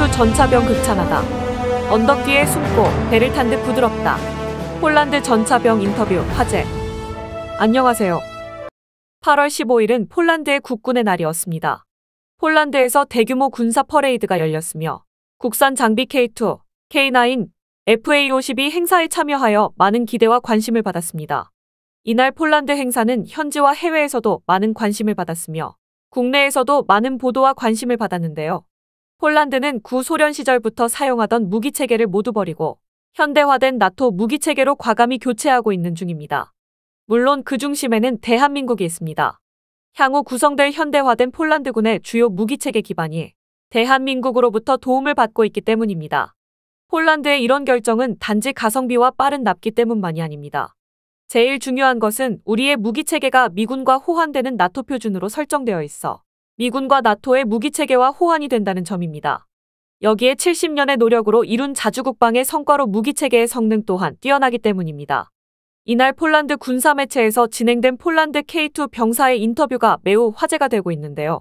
K2 전차병 극찬하다. 언덕 뒤에 숨고 배를 탄 듯 부드럽다. 폴란드 전차병 인터뷰 화제. 안녕하세요. 8월 15일은 폴란드의 국군의 날이었습니다. 폴란드에서 대규모 군사 퍼레이드가 열렸으며 국산 장비 K2, K9, FA-52 행사에 참여하여 많은 기대와 관심을 받았습니다. 이날 폴란드 행사는 현지와 해외에서도 많은 관심을 받았으며 국내에서도 많은 보도와 관심을 받았는데요. 폴란드는 구소련 시절부터 사용하던 무기체계를 모두 버리고 현대화된 나토 무기체계로 과감히 교체하고 있는 중입니다. 물론 그 중심에는 대한민국이 있습니다. 향후 구성될 현대화된 폴란드군의 주요 무기체계 기반이 대한민국으로부터 도움을 받고 있기 때문입니다. 폴란드의 이런 결정은 단지 가성비와 빠른 납기 때문만이 아닙니다. 제일 중요한 것은 우리의 무기체계가 미군과 호환되는 나토 표준으로 설정되어 있어 미군과 나토의 무기체계와 호환이 된다는 점입니다. 여기에 70년의 노력으로 이룬 자주국방의 성과로 무기체계의 성능 또한 뛰어나기 때문입니다. 이날 폴란드 군사매체에서 진행된 폴란드 K2 병사의 인터뷰가 매우 화제가 되고 있는데요.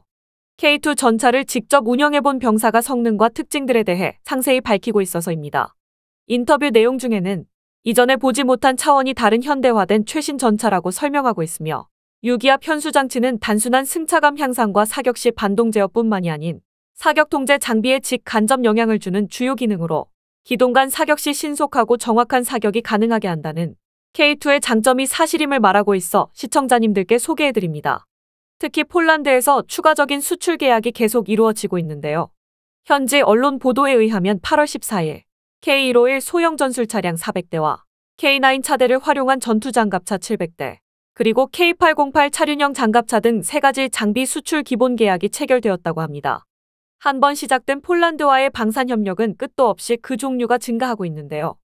K2 전차를 직접 운영해본 병사가 성능과 특징들에 대해 상세히 밝히고 있어서입니다. 인터뷰 내용 중에는 이전에 보지 못한 차원이 다른 현대화된 최신 전차라고 설명하고 있으며 유기압 현수장치는 단순한 승차감 향상과 사격 시 반동 제어뿐만이 아닌 사격 통제 장비에 직간접 영향을 주는 주요 기능으로 기동 간 사격 시 신속하고 정확한 사격이 가능하게 한다는 K2의 장점이 사실임을 말하고 있어 시청자님들께 소개해드립니다. 특히 폴란드에서 추가적인 수출 계약이 계속 이루어지고 있는데요. 현지 언론 보도에 의하면 8월 14일 K151 소형 전술 차량 400대와 K9 차대를 활용한 전투장갑차 700대, 그리고 K808 차륜형 장갑차 등 3가지 장비 수출 기본 계약이 체결되었다고 합니다. 한번 시작된 폴란드와의 방산협력은 끝도 없이 그 종류가 증가하고 있는데요.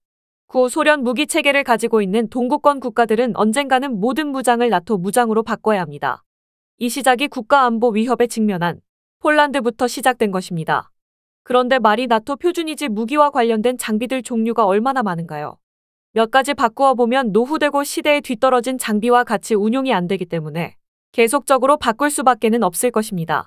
구소련 무기체계를 가지고 있는 동구권 국가들은 언젠가는 모든 무장을 나토 무장으로 바꿔야 합니다. 이 시작이 국가안보 위협에 직면한 폴란드부터 시작된 것입니다. 그런데 말이 나토 표준이지 무기와 관련된 장비들 종류가 얼마나 많은가요? 몇 가지 바꾸어 보면 노후되고 시대에 뒤떨어진 장비와 같이 운용이 안 되기 때문에 계속적으로 바꿀 수밖에는 없을 것입니다.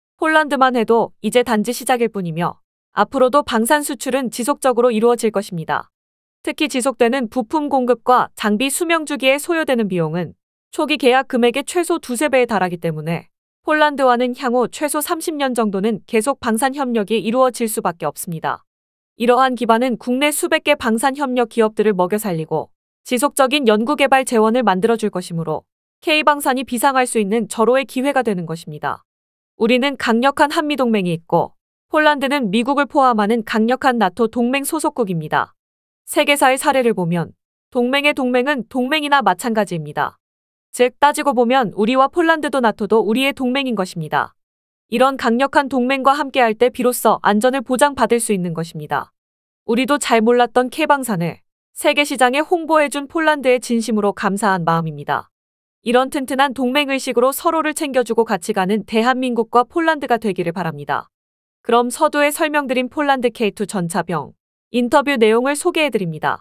폴란드만 해도 이제 단지 시작일 뿐이며 앞으로도 방산 수출은 지속적으로 이루어질 것입니다. 특히 지속되는 부품 공급과 장비 수명 주기에 소요되는 비용은 초기 계약 금액의 최소 2~3배에 달하기 때문에 폴란드와는 향후 최소 30년 정도는 계속 방산 협력이 이루어질 수밖에 없습니다. 이러한 기반은 국내 수백 개 방산 협력 기업들을 먹여 살리고 지속적인 연구개발 재원을 만들어줄 것이므로 K방산이 비상할 수 있는 절호의 기회가 되는 것입니다. 우리는 강력한 한미동맹이 있고 폴란드는 미국을 포함하는 강력한 나토 동맹 소속국입니다. 세계사의 사례를 보면 동맹의 동맹은 동맹이나 마찬가지입니다. 즉 따지고 보면 우리와 폴란드도 나토도 우리의 동맹인 것입니다. 이런 강력한 동맹과 함께할 때 비로소 안전을 보장받을 수 있는 것입니다. 우리도 잘 몰랐던 K방산을 세계 시장에 홍보해준 폴란드에 진심으로 감사한 마음입니다. 이런 튼튼한 동맹의식으로 서로를 챙겨주고 같이 가는 대한민국과 폴란드가 되기를 바랍니다. 그럼 서두에 설명드린 폴란드 K2 전차병 인터뷰 내용을 소개해드립니다.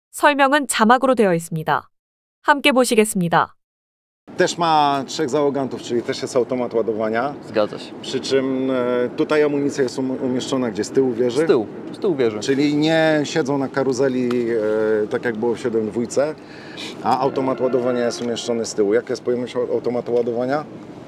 설명은 자막으로 되어 있습니다. 함께 보시겠습니다. Też ma 3 załogantów, czyli też jest automat ładowania. Zgadza się. Przy czym tutaj amunicja jest umieszczona gdzie? Z tyłu wieży? Z tyłu wieży. Czyli nie siedzą na karuzeli tak jak było w 7.2, a automat ładowania jest umieszczony z tyłu. Jaka jest pojemność automatu ładowania?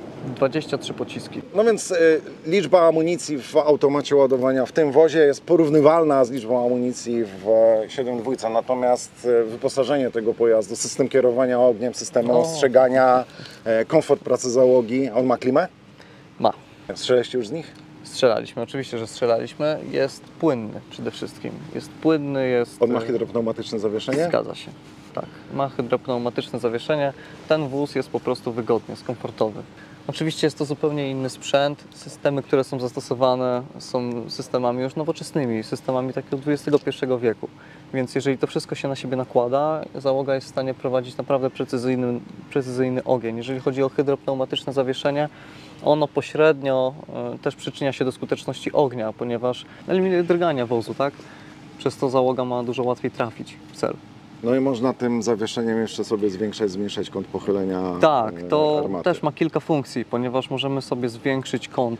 23 pociski. No więc liczba amunicji w automacie ładowania w tym wozie jest porównywalna z liczbą amunicji w 7.2, natomiast wyposażenie tego pojazdu, system kierowania ogniem, system ostrzegania, komfort pracy załogi, on ma klimę? Ma. Strzelaliście już z nich? Strzelaliśmy, oczywiście, że strzelaliśmy. Jest płynny przede wszystkim. Jest płynny, jest... On ma hydropneumatyczne zawieszenie? Zgadza się, tak. Ma hydropneumatyczne zawieszenie. Ten wóz jest po prostu wygodny, jest komfortowy. Oczywiście jest to zupełnie inny sprzęt. Systemy, które są zastosowane, są systemami już nowoczesnymi, systemami takiego XXI wieku. Więc jeżeli to wszystko się na siebie nakłada, załoga jest w stanie prowadzić naprawdę precyzyjny ogień. Jeżeli chodzi o hydropneumatyczne zawieszenie, ono pośrednio też przyczynia się do skuteczności ognia, ponieważ eliminuje drgania wozu, tak? Przez to załoga ma dużo łatwiej trafić w cel. No i można tym zawieszeniem jeszcze sobie zwiększać, zmniejszać kąt pochylenia Tak, to armaty. też ma kilka funkcji, ponieważ możemy sobie zwiększyć kąt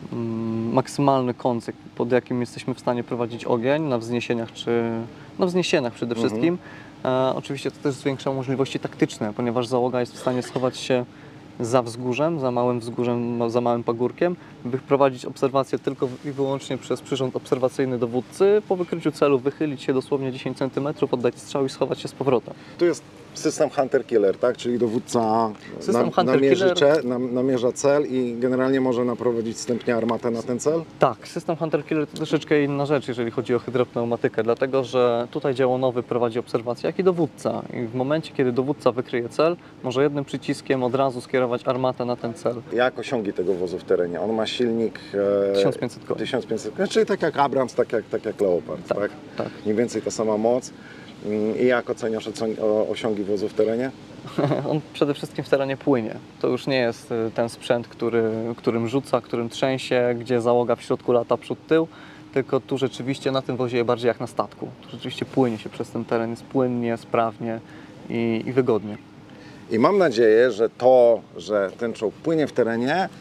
maksymalny kąt, pod jakim jesteśmy w stanie prowadzić ogień na wzniesieniach na wzniesieniach przede wszystkim. Oczywiście to też zwiększa możliwości taktyczne, ponieważ załoga jest w stanie schować się za wzgórzem, za małym pagórkiem, by prowadzić obserwacje tylko i wyłącznie przez przyrząd obserwacyjny dowódcy, po wykryciu celu wychylić się dosłownie 10 cm, oddać strzał i schować się z powrotem. Tu jest system Hunter-Killer, tak? Czyli dowódca System Hunter-Killer. namierza cel i generalnie może naprowadzić wstępnie armatę na ten cel? Tak, system Hunter-Killer to troszeczkę inna rzecz, jeżeli chodzi o hydropneumatykę, dlatego że tutaj działonowy prowadzi obserwację, jak i dowódca. I w momencie, kiedy dowódca wykryje cel, może jednym przyciskiem od razu skierować armatę na ten cel. Jak osiągi tego wozu w terenie? On ma silnik 1500 koni. 1500 koni, czyli tak jak Abrams, tak jak Leopard, tak? Tak. Mniej więcej ta sama moc. I jak oceniasz osiągi wozu w terenie? On przede wszystkim w terenie płynie. To już nie jest ten sprzęt, którym rzuca, którym trzęsie, gdzie załoga w środku lata przód-tył, tylko tu rzeczywiście na tym wozie bardziej jak na statku. Tu rzeczywiście płynie się przez ten teren, jest płynnie, sprawnie i wygodnie. I mam nadzieję, że to, że ten czołg płynie w terenie,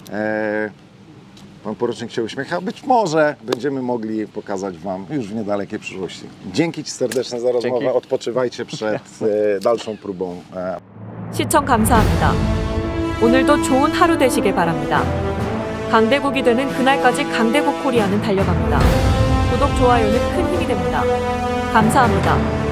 pan porucznik się uśmiecha, być może będziemy mogli pokazać Wam już w niedalekiej przyszłości. Dzięki Ci serdecznie za rozmowę. Dzięki. Odpoczywajcie przed dalszą próbą. 시청 감사합니다. 오늘도 좋은 하루 되시길 바랍니다. 강대국이 되는 그날까지 강대국 코리아는 달려갑니다. 구독, 좋아요는 큰 힘이 됩니다. 감사합니다.